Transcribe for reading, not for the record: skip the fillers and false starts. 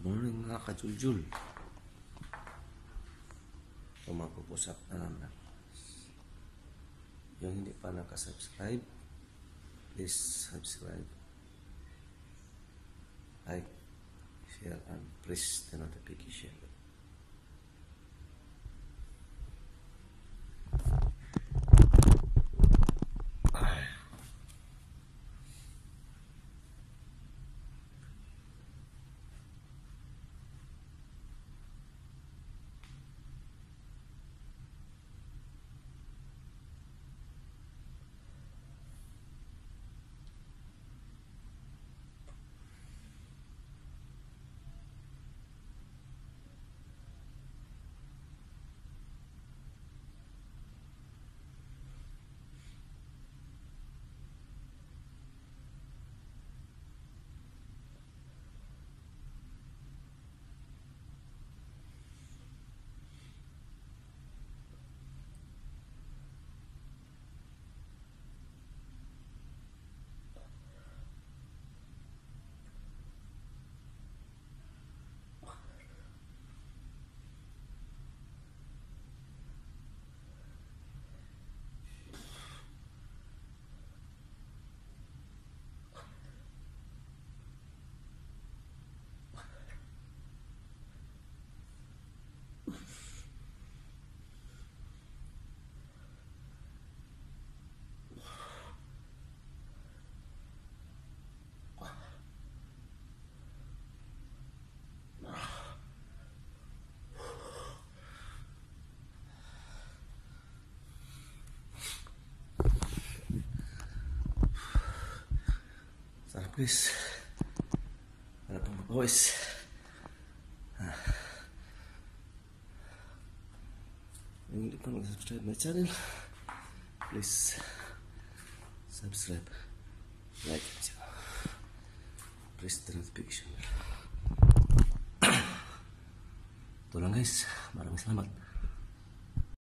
Good morning mga ka-Jhul. Tumagpupusap na naman. Yung hindi pa nakasubscribe, please subscribe, like, share, and press the notification. Sarap guys. Sarap ang boys. Kung hindi pa nag-subscribe my channel, please subscribe, like, and share. Press the notification bell. Ito lang guys. Maraming salamat.